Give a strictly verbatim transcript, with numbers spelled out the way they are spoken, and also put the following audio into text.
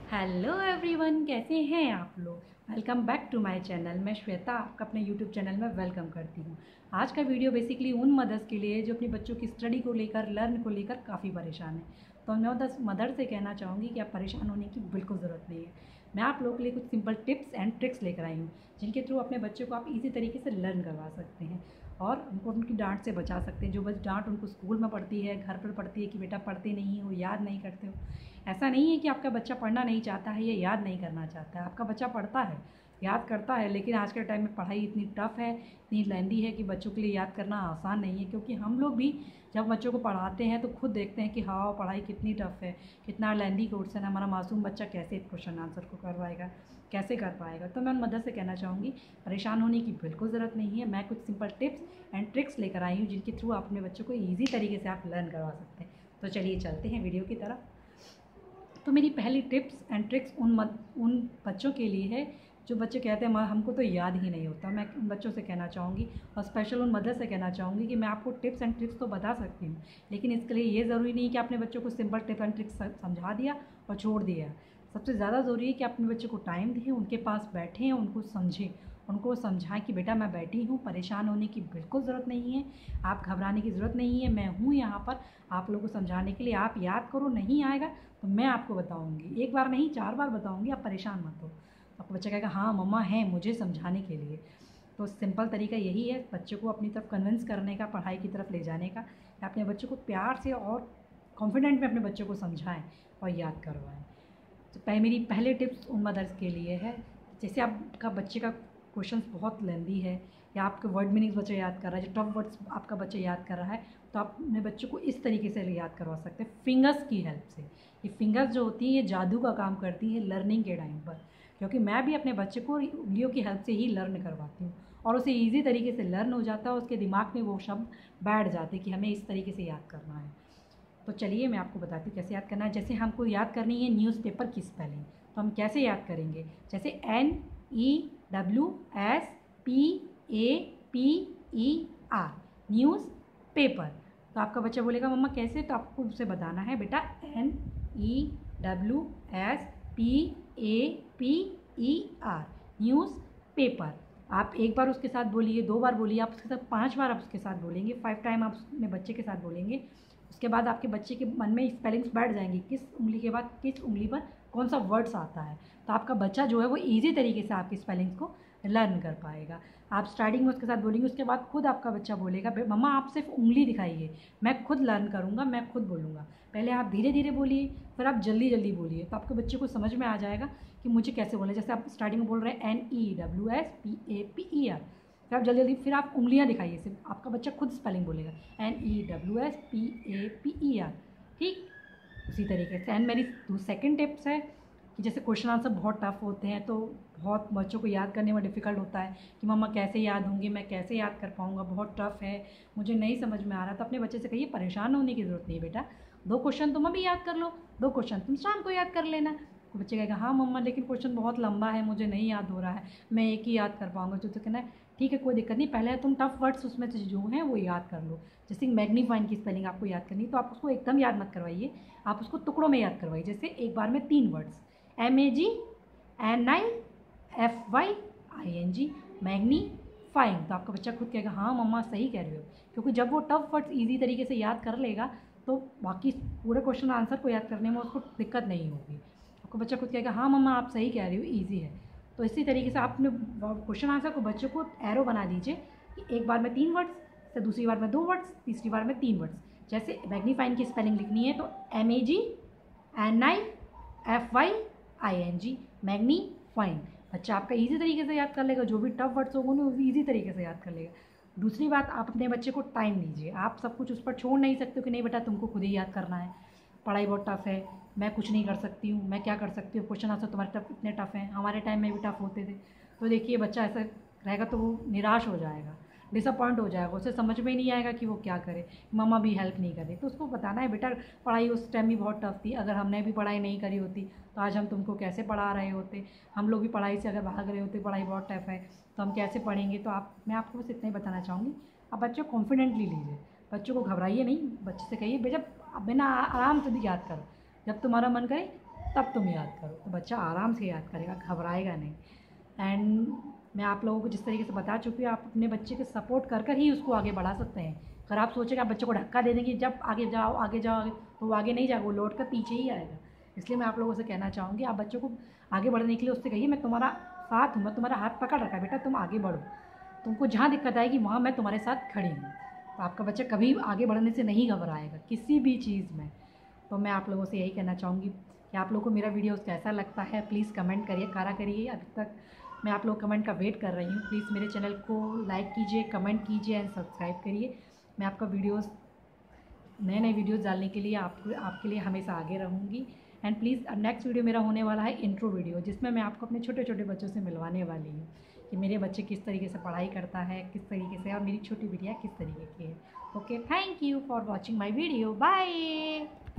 Hello everyone, कैसे हैं आप लोग। Welcome back to my channel. मैं श्वेता आपका अपने यूट्यूब चैनल में वेलकम करती हूँ। आज का वीडियो बेसिकली उन मदर्स के लिए जो अपनी बच्चों की स्टडी को लेकर, लर्न को लेकर काफ़ी परेशान है। तो मैं उस मदर से कहना चाहूँगी कि आप परेशान होने की बिल्कुल ज़रूरत नहीं है। मैं आप लोगों के लिए कुछ सिंपल टिप्स एंड ट्रिक्स लेकर आई हूँ जिनके थ्रू अपने बच्चों को आप ईजी तरीके से लर्न करवा सकते हैं और उनको उनकी डांट से बचा सकते हैं। जो बस डांट उनको स्कूल में पड़ती है, घर पर पड़ती है कि बेटा पढ़ते नहीं हो, याद नहीं करते हो। ऐसा नहीं है कि आपका बच्चा पढ़ना नहीं चाहता है या याद नहीं करना चाहता है। आपका बच्चा पढ़ता है, याद करता है, लेकिन आज के टाइम में पढ़ाई इतनी टफ है, इतनी लेंदी है कि बच्चों के लिए याद करना आसान नहीं है। क्योंकि हम लोग भी जब बच्चों को पढ़ाते हैं तो खुद देखते हैं कि हाँ, पढ़ाई कितनी टफ है, कितना लेंदी कोर्स है, हमारा मासूम बच्चा कैसे क्वेश्चन आंसर को करवाएगा, कैसे कर पाएगा। तो मैं उन मदद से कहना चाहूँगी परेशान होने की बिल्कुल ज़रूरत नहीं है। मैं कुछ सिंपल टिप्स एंड ट्रिक्स लेकर आई हूँ जिनके थ्रू आप अपने बच्चों को ईजी तरीके से आप लर्न करवा सकते हैं। तो चलिए चलते हैं वीडियो की तरफ। तो मेरी पहली टिप्स एंड ट्रिक्स उन मत उन बच्चों के लिए है जो बच्चे कहते हैं हमको तो याद ही नहीं होता। मैं उन बच्चों से कहना चाहूँगी और स्पेशल उन मदर से कहना चाहूँगी कि मैं आपको टिप्स एंड ट्रिक्स तो बता सकती हूँ, लेकिन इसके लिए ये ज़रूरी नहीं कि आपने बच्चों को सिंपल टिप्स एंड ट्रिक्स समझा दिया और छोड़ दिया। सबसे ज़्यादा ज़रूरी है कि अपने बच्चों को टाइम दें, उनके पास बैठें, उनको समझें, उनको समझाएं कि बेटा मैं बैठी हूँ, परेशान होने की बिल्कुल ज़रूरत नहीं है, आप घबराने की ज़रूरत नहीं है, मैं हूँ यहाँ पर आप लोगों को समझाने के लिए। आप याद करो, नहीं आएगा तो मैं आपको बताऊँगी, एक बार नहीं चार बार बताऊँगी, आप परेशान मत हो। आपका बच्चा कहेगा हाँ मम्मा हैं मुझे समझाने के लिए। तो सिंपल तरीका यही है बच्चों को अपनी तरफ कन्विंस करने का, पढ़ाई की तरफ ले जाने का। अपने बच्चों को प्यार से और कॉन्फिडेंट में अपने बच्चों को समझाएं और याद करवाएं। तो पहले मेरी पहले टिप्स उन मदर्स के लिए है, जैसे आपका बच्चे का क्वेश्चंस बहुत लेंदी है या आपके वर्ड मीनिंग्स बच्चा याद कर रहा है, जो टफ वर्ड्स आपका बच्चा याद कर रहा है, तो आप अपने बच्चों को इस तरीके से याद करवा सकते हैं फिंगर्स की हेल्प से। ये फिंगर्स जो होती है ये जादू का काम करती है लर्निंग के टाइम पर, क्योंकि मैं भी अपने बच्चे को उंगलियों की हेल्प से ही लर्न करवाती हूँ और उसे ईजी तरीके से लर्न हो जाता है, उसके दिमाग में वो शब्द बैठ जाते कि हमें इस तरीके से याद करना है। तो चलिए मैं आपको बताती हूँ कैसे याद करना है। जैसे हमको याद करनी है न्यूज़पेपर की स्पेलिंग, तो हम कैसे याद करेंगे। जैसे N E W S P A P E R, newspaper. तो आपका बच्चा बोलेगा मम्मा कैसे, तो आपको उसे बताना है बेटा N E W S P A P E R, newspaper. आप एक बार उसके साथ बोलिए, दो बार बोलिए, आप उसके साथ पांच बार आप उसके साथ बोलेंगे, फाइव टाइम आप अपने बच्चे के साथ बोलेंगे। उसके बाद आपके बच्चे के मन में स्पेलिंग्स बैठ जाएंगी, किस उंगली के बाद किस उंगली पर कौन सा वर्ड्स आता है। तो आपका बच्चा जो है वो ईजी तरीके से आपकी स्पेलिंग्स को लर्न कर पाएगा। आप स्टार्टिंग में उसके साथ बोलेंगे, उसके बाद खुद आपका बच्चा बोलेगा मम्मा आप सिर्फ उंगली दिखाइए, मैं खुद लर्न करूँगा, मैं खुद बोलूँगा। पहले आप धीरे धीरे बोलिए, फिर आप जल्दी जल्दी बोलिए, तो आपके बच्चे को समझ में आ जाएगा कि मुझे कैसे बोलना है। जैसे आप स्टार्टिंग में बोल रहे हैं N E W S P A P E R, फिर आप जल्दी जल्दी फिर आप उंगलियां दिखाइए, सिर्फ आपका बच्चा खुद स्पेलिंग बोलेगा N E W S P A P E R. ठीक उसी तरीके से। एंड मेरी सेकंड टिप्स है कि जैसे क्वेश्चन आंसर बहुत टफ होते हैं तो बहुत बच्चों को याद करने में डिफ़िकल्ट होता है कि मम्मा कैसे याद होंगे, मैं कैसे याद कर पाऊँगा, बहुत टफ है, मुझे नहीं समझ में आ रहा। तो अपने बच्चे से कहिए परेशान होने की ज़रूरत नहीं बेटा, दो क्वेश्चन तुम अभी याद कर लो, दो क्वेश्चन तुम शाम को याद कर लेना। तो बच्चे कहेगा हाँ मम्मा लेकिन क्वेश्चन बहुत लंबा है, मुझे नहीं याद हो रहा है, मैं एक ही याद कर पाऊँगा। तो तो कहना है ठीक है कोई दिक्कत नहीं, पहले तुम टफ वर्ड्स उसमें से जो हैं वो याद कर लो। जैसे मैग्नीफाइन की स्पेलिंग आपको याद करनी, तो आप उसको एकदम याद मत करवाइए, आप उसको टुकड़ों में याद करवाइए। जैसे एक बार में तीन words, M A G N I F Y I N G, magnifying. तो आपका बच्चा खुद कहेगा हाँ मम्मा सही कह रही हो, क्योंकि जब वो टफ वर्ड्स ईजी तरीके से याद कर लेगा तो बाकी पूरे क्वेश्चन आंसर को याद करने में उसको दिक्कत नहीं होगी। आपका बच्चा खुद कहेगा हाँ मम्मा आप सही कह रही हो, ईजी है। तो इसी तरीके से आप अपने क्वेश्चन आंसर को बच्चों को एरो बना दीजिए कि एक बार में तीन वर्ड्स, फिर दूसरी बार में दो वर्ड्स, तीसरी बार में तीन वर्ड्स। जैसे मैग्नीफाइन की स्पेलिंग लिखनी है तो M A G N I F Y I N G, magnifying. बच्चा आपका ईजी तरीके से याद कर लेगा, जो भी टफ वर्ड्स होंगे वो ईजी तरीके से याद कर लेगा। दूसरी बात, आप अपने बच्चे को टाइम दीजिए। आप सब कुछ उस पर छोड़ नहीं सकते हो कि नहीं बेटा तुमको खुद ही याद करना है, पढ़ाई बहुत टफ है, मैं कुछ नहीं कर सकती हूँ, मैं क्या कर सकती हूँ, क्वेश्चन आंसर तुम्हारे टफ इतने टफ हैं, हमारे टाइम में भी टफ होते थे। तो देखिए बच्चा ऐसा रहेगा तो वो निराश हो जाएगा, डिसअपॉइंट हो जाएगा, उसे समझ में ही नहीं आएगा कि वो क्या करे, मम्मा भी हेल्प नहीं करे। तो उसको बताना है बेटा पढ़ाई उस टाइम भी बहुत टफ थी, अगर हमने भी पढ़ाई नहीं करी होती तो आज हम तुमको कैसे पढ़ा रहे होते, हम लोग भी पढ़ाई से अगर भाग रहे होते, पढ़ाई बहुत टफ है तो हम कैसे पढ़ेंगे। तो आप मैं आपको बस इतना ही बताना चाहूँगी, आप बच्चों को कॉन्फिडेंटली लीजिए, बच्चों को घबराइए नहीं, बच्चे से कहिए बेटा बिना आराम से भी याद करो, जब तुम्हारा मन करे तब तुम याद करो। तो बच्चा आराम से याद करेगा, घबराएगा नहीं। एंड मैं आप लोगों को जिस तरीके से बता चुकी हूँ, आप अपने बच्चे के सपोर्ट कर कर ही उसको आगे बढ़ा सकते हैं। अगर आप सोचेंगे आप बच्चे को धक्का दे देंगे जब आगे जाओ आगे जाओ आगे, तो वो आगे नहीं जाएगा, वो लौट कर पीछे ही आएगा। इसलिए मैं आप लोगों से कहना चाहूँगी, आप बच्चों को आगे बढ़ने के लिए उससे कहिए मैं तुम्हारा साथ हूँ, मैं तुम्हारा हाथ पकड़ रखा है, बेटा तुम आगे बढ़ो, तुमको जहाँ दिक्कत आएगी वहाँ मैं तुम्हारे साथ खड़ी हूँ। तो आपका बच्चा कभी आगे बढ़ने से नहीं घबराएगा किसी भी चीज़ में। तो मैं आप लोगों से यही कहना चाहूँगी कि आप लोगों को मेरा वीडियो कैसा लगता है प्लीज़ कमेंट करिए, करा करिए। अभी तक मैं आप लोग कमेंट का वेट कर रही हूँ। प्लीज़ मेरे चैनल को लाइक कीजिए, कमेंट कीजिए एंड सब्सक्राइब करिए। मैं आपका वीडियोस नए नए वीडियोस डालने के लिए आपको आपके लिए हमेशा आगे रहूँगी। एंड प्लीज़ नेक्स्ट वीडियो मेरा होने वाला है इंट्रो वीडियो, जिसमें मैं आपको अपने छोटे छोटे बच्चों से मिलवाने वाली हूँ कि मेरे बच्चे किस तरीके से पढ़ाई करता है, किस तरीके से, और मेरी छोटी बिटिया किस तरीके की है। Okay, thank you for watching my video, bye.